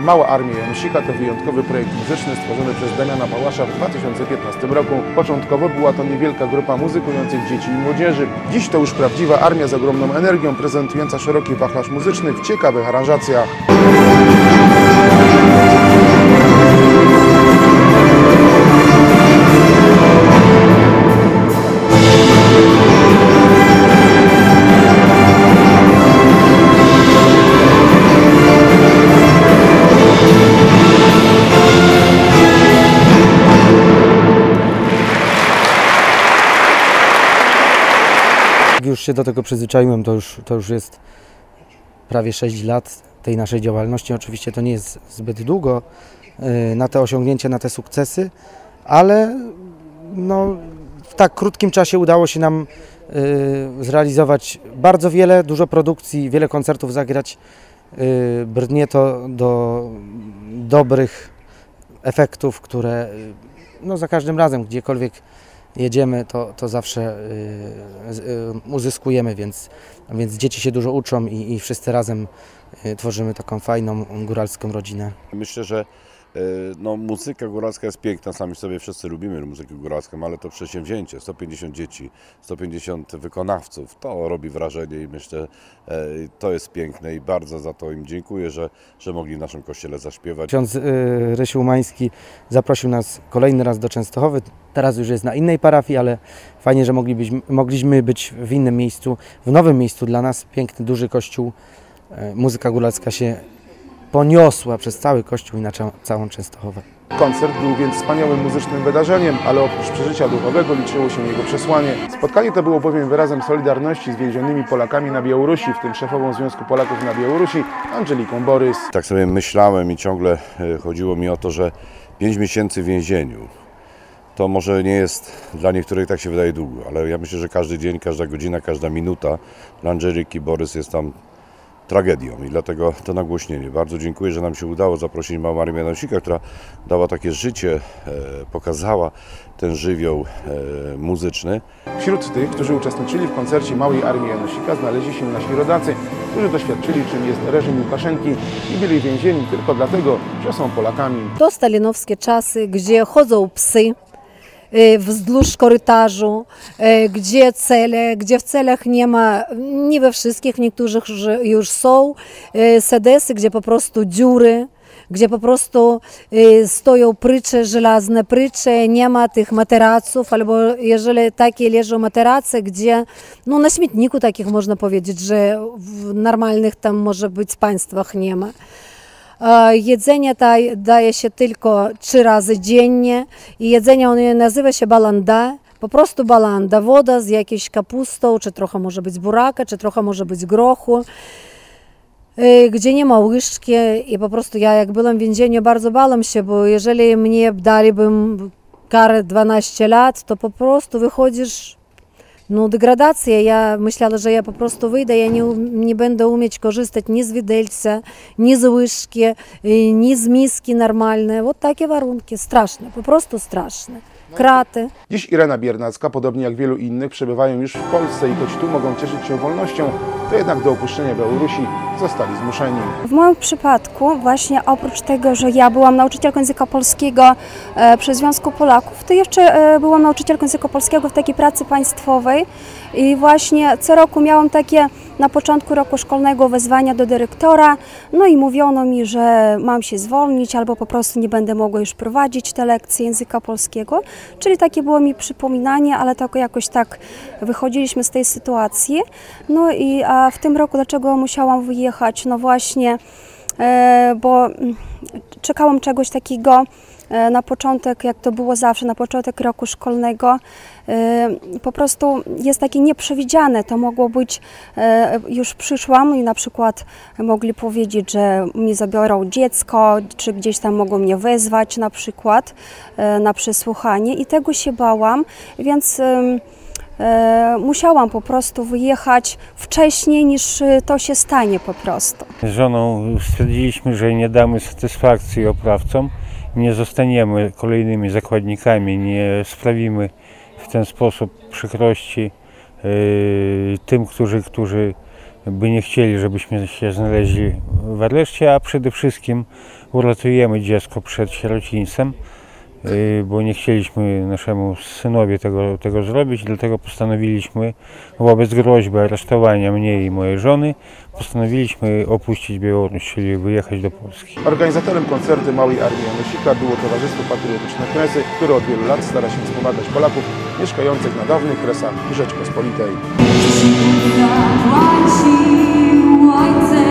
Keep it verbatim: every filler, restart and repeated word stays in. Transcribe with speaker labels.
Speaker 1: Mała Armia Janusika to wyjątkowy projekt muzyczny stworzony przez Damiana Pałasza w dwa tysiące piętnastym roku. Początkowo była to niewielka grupa muzykujących dzieci i młodzieży. Dziś to już prawdziwa armia z ogromną energią, prezentująca szeroki wachlarz muzyczny w ciekawych aranżacjach.
Speaker 2: Już się do tego przyzwyczaiłem, to już, to już jest prawie sześć lat tej naszej działalności. Oczywiście to nie jest zbyt długo na te osiągnięcia, na te sukcesy, ale no, w tak krótkim czasie udało się nam zrealizować bardzo wiele, dużo produkcji, wiele koncertów zagrać. Brnie to do dobrych efektów, które no, za każdym razem, gdziekolwiek jedziemy, to, to zawsze y, y, uzyskujemy, więc, więc dzieci się dużo uczą i, i wszyscy razem y, tworzymy taką fajną góralską rodzinę.
Speaker 3: Myślę, że y, no, muzyka góralska jest piękna, sami sobie wszyscy lubimy muzykę góralską, ale to przedsięwzięcie, sto pięćdziesiąt dzieci, sto pięćdziesiąt wykonawców, to robi wrażenie i myślę, y, to jest piękne i bardzo za to im dziękuję, że, że mogli w naszym kościele zaśpiewać.
Speaker 2: Ksiądz y, Rysiu Umański zaprosił nas kolejny raz do Częstochowy. Teraz już jest na innej parafii, ale fajnie, że moglibyśmy, mogliśmy być w innym miejscu, w nowym miejscu dla nas. Piękny, duży kościół. Muzyka góralska się poniosła przez cały kościół i na całą Częstochowę.
Speaker 1: Koncert był więc wspaniałym muzycznym wydarzeniem, ale oprócz przeżycia duchowego liczyło się jego przesłanie. Spotkanie to było bowiem wyrazem solidarności z więzionymi Polakami na Białorusi, w tym szefową Związku Polaków na Białorusi, Angeliką Borys.
Speaker 3: Tak sobie myślałem i ciągle chodziło mi o to, że pięć miesięcy w więzieniu to może nie jest dla niektórych, tak się wydaje, długo, ale ja myślę, że każdy dzień, każda godzina, każda minuta dla Angeliki Borys jest tam tragedią i dlatego to nagłośnienie. Bardzo dziękuję, że nam się udało zaprosić Małą Armię Janusika, która dała takie życie, e, pokazała ten żywioł e, muzyczny.
Speaker 1: Wśród tych, którzy uczestniczyli w koncercie Małej Armii Janusika, znaleźli się nasi rodacy, którzy doświadczyli, czym jest reżim Łukaszenki i byli więzieni tylko dlatego, że są Polakami.
Speaker 4: To stalinowskie czasy, gdzie chodzą psy wzdłuż korytarzu, gdzie cele, gdzie w celach nie ma, nie we wszystkich, w niektórych już są sedesy, gdzie po prostu dziury, gdzie po prostu stoją prycze, żelazne prycze, nie ma tych materaców, albo jeżeli takie leżą materace, gdzie no na śmietniku takich można powiedzieć, że w normalnych tam może być państwach nie ma. Jedzenie daje, daje się tylko trzy razy dziennie i jedzenie ono nazywa się balanda, po prostu balanda, woda z jakiejś kapustą, czy trochę może być buraka, czy trochę może być grochu, gdzie nie ma łyżki i po prostu ja jak byłam w więzieniu bardzo bałam się, bo jeżeli mnie daliby karę dwanaście lat, to po prostu wychodzisz. No degradacja, ja myślałam, że ja po prostu wyjdę, ja nie, nie będę umieć korzystać ni z widelca, ni z łyżki, ni z miski normalnej. Вот takie warunki, straszne, po prostu straszne. Kraty.
Speaker 1: Dziś Irena Biernacka, podobnie jak wielu innych, przebywają już w Polsce i choć tu mogą cieszyć się wolnością, to jednak do opuszczenia Białorusi zostali zmuszeni.
Speaker 5: W moim przypadku właśnie oprócz tego, że ja byłam nauczycielką języka polskiego e, przy Związku Polaków, to jeszcze e, byłam nauczycielką języka polskiego w takiej pracy państwowej i właśnie co roku miałam takie na początku roku szkolnego wezwania do dyrektora, no i mówiono mi, że mam się zwolnić albo po prostu nie będę mogła już prowadzić te lekcje języka polskiego, czyli takie było mi przypominanie, ale tak jakoś tak wychodziliśmy z tej sytuacji. No i a w tym roku dlaczego musiałam wyjechać? No właśnie, e, bo czekałam czegoś takiego na początek, jak to było zawsze, na początek roku szkolnego, po prostu jest takie nieprzewidziane. To mogło być, już przyszłam i na przykład mogli powiedzieć, że mi zabiorą dziecko, czy gdzieś tam mogą mnie wezwać na przykład na przesłuchanie i tego się bałam, więc musiałam po prostu wyjechać wcześniej niż to się stanie po prostu.
Speaker 6: Z żoną stwierdziliśmy, że nie damy satysfakcji oprawcom, nie zostaniemy kolejnymi zakładnikami, nie sprawimy w ten sposób przykrości yy, tym, którzy, którzy by nie chcieli, żebyśmy się znaleźli w areszcie, a przede wszystkim uratujemy dziecko przed sierocińcem, bo nie chcieliśmy naszemu synowi tego, tego zrobić, dlatego postanowiliśmy wobec groźby aresztowania mnie i mojej żony, postanowiliśmy opuścić Białoruś, czyli wyjechać do Polski.
Speaker 1: Organizatorem koncertu Małej Armii Janosika było Towarzystwo Patriotyczne Kresy, które od wielu lat stara się wspomagać Polaków mieszkających na dawnych Kresach Rzeczpospolitej.
Speaker 7: Zapłacił ojciec.